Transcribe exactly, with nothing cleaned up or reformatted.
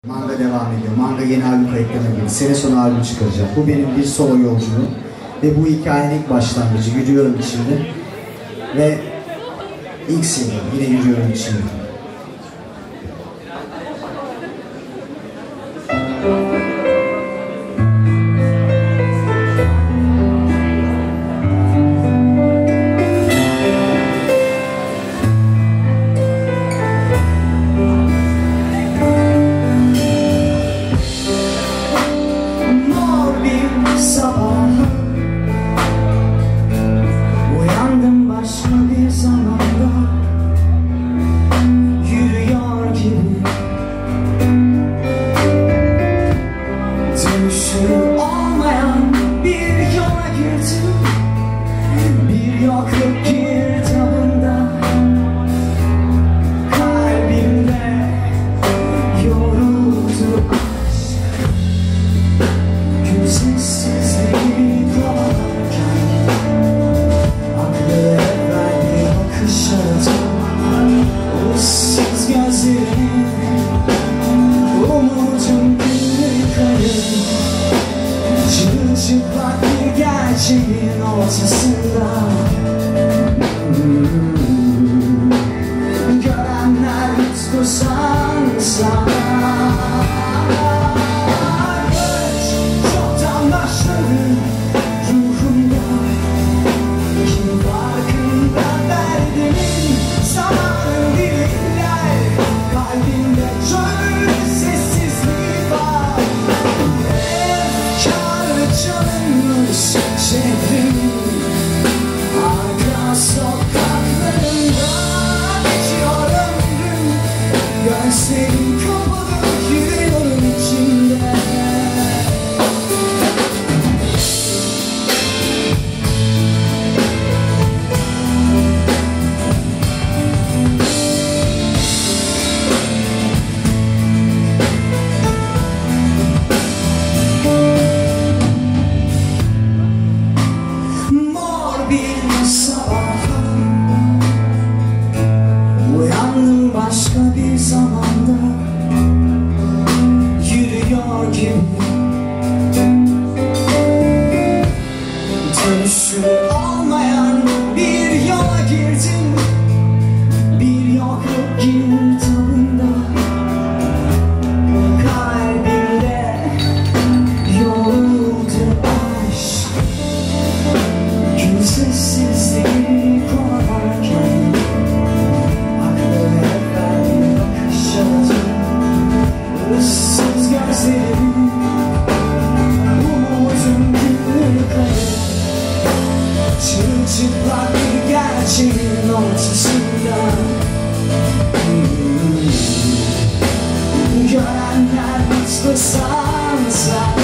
Manga devam ediyor. Manga yeni albüm kayıtlarına girdi. Sene sonu albüm çıkaracak. Bu benim bir solo yolculuğum. Ve bu hikayenin ilk başlangıcı. Yürüyorum içimde. Ve ilk single yine Yürüyorum İçimde. Çıplak bir gerçeğin ortasında hmm. Görenler mutlu sansa Göç çoktan başladı ruhumda. Kim farkında derdimin zamanın dilimler. Kalbimde çölde sessizlik var. Çalınmış şehrin arka sokaklarında geçiyor ömrüm. Gözlerim kapalı yürüyorum içimde. Uyandım başka bir zamanda, yürüyor gibi. Dönüşü olmayan bir yola girdim. Bir yokluk girdabında. Kalbimde yoruldu aşk. Gün sessizliği kovalarken ıssız gözlerim, umudum günleri kayıp. Çırılçıplak bir gerçeğin ortasında hmm. Görenler mutlu sansa